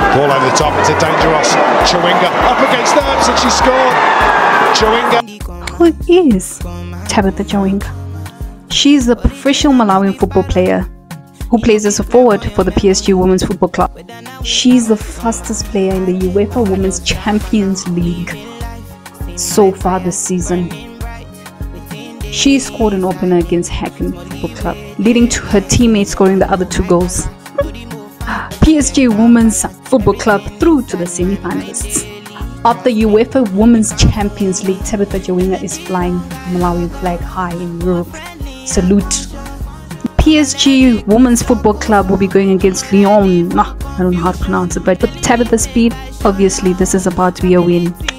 Ball over the top, it's a dangerous Chawinga up against Herbs and she scored. Chawinga. Who is Tabitha Chawinga? She's a professional Malawian football player who plays as a forward for the PSG Women's Football Club. She's the fastest player in the UEFA Women's Champions League so far this season. She scored an opener against Hacken Football Club, leading to her teammates scoring the other 2 goals. PSG Women's Football Club through to the semi-finalists. Of the UEFA Women's Champions League, Tabitha Chawinga is flying Malawian flag high in Europe. Salute. PSG Women's Football Club will be going against Lyon. I don't know how to pronounce it, but with Tabitha's speed, obviously this is about to be a win.